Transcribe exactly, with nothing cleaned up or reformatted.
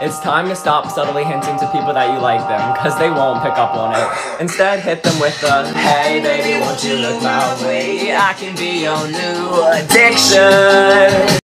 It's time to stop subtly hinting to people that you like them, cause they won't pick up on it. Instead, hit them with the, hey baby, won't you look my way? I can be your new addiction.